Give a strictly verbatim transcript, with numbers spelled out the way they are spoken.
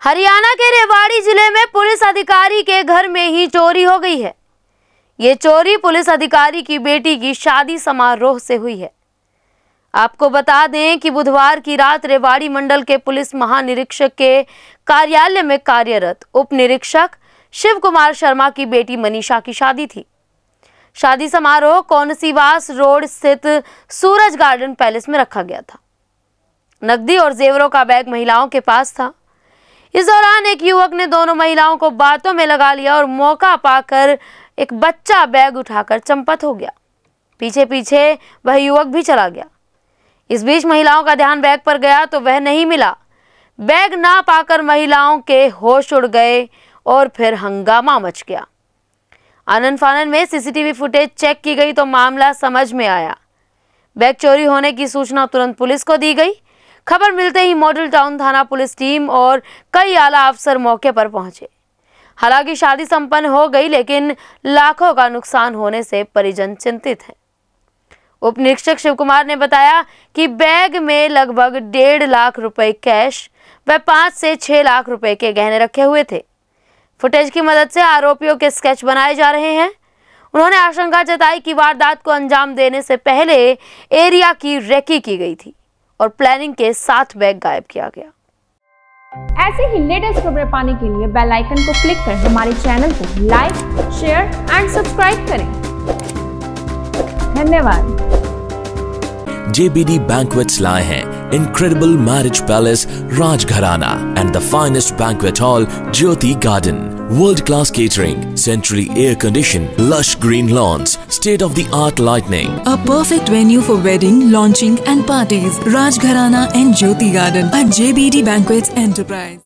हरियाणा के रेवाड़ी जिले में पुलिस अधिकारी के घर में ही चोरी हो गई है। ये चोरी पुलिस अधिकारी की बेटी की शादी समारोह से हुई है। आपको बता दें कि बुधवार की रात रेवाड़ी मंडल के पुलिस महानिरीक्षक के कार्यालय में कार्यरत उप निरीक्षक शिव कुमार शर्मा की बेटी मनीषा की शादी थी। शादी समारोह कौनसीवास रोड स्थित सूरज गार्डन पैलेस में रखा गया था। नकदी और जेवरों का बैग महिलाओं के पास था। इस दौरान एक युवक ने दोनों महिलाओं को बातों में लगा लिया और मौका पाकर एक बच्चा बैग उठाकर चंपत हो गया। पीछे पीछे वह युवक भी चला गया। इस बीच महिलाओं का ध्यान बैग पर गया तो वह नहीं मिला। बैग ना पाकर महिलाओं के होश उड़ गए और फिर हंगामा मच गया। आनन फानन में सीसीटीवी फुटेज चेक की गई तो मामला समझ में आया। बैग चोरी होने की सूचना तुरंत पुलिस को दी गई। खबर मिलते ही मॉडल टाउन थाना पुलिस टीम और कई आला अफसर मौके पर पहुंचे। हालांकि शादी संपन्न हो गई, लेकिन लाखों का नुकसान होने से परिजन चिंतित हैं। उप निरीक्षक शिव कुमार ने बताया कि बैग में लगभग डेढ़ लाख रुपए कैश व पाँच से छह लाख रुपए के गहने रखे हुए थे। फुटेज की मदद से आरोपियों के स्केच बनाए जा रहे हैं। उन्होंने आशंका जताई कि वारदात को अंजाम देने से पहले एरिया की रेकी की गई थी और प्लानिंग के साथ बैग गायब किया गया। ऐसे ही लेटेस्ट खबरें पाने के लिए बेल आइकन को क्लिक कर हमारे चैनल को लाइक, शेयर एंड सब्सक्राइब करें। धन्यवाद। J B D Banquets लाए हैं Incredible Marriage Palace Rajgharana and the finest banquet hall Jyoti Garden. World-class catering, centrally air-conditioned, lush green lawns, state-of-the-art lighting. A perfect venue for wedding, launching and parties. Rajgharana and Jyoti Garden at J B D Banquets Enterprise.